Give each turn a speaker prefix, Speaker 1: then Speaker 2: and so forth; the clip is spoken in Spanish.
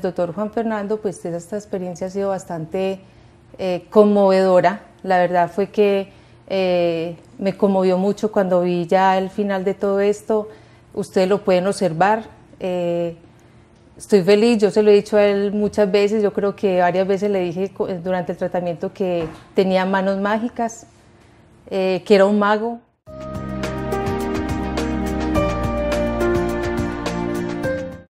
Speaker 1: doctor Juan Fernando, pues esta experiencia ha sido bastante conmovedora. La verdad fue que me conmovió mucho cuando vi ya el final de todo esto. Ustedes lo pueden observar. Estoy feliz, yo se lo he dicho a él muchas veces, yo creo que varias veces le dije durante el tratamiento que tenía manos mágicas, que era un mago.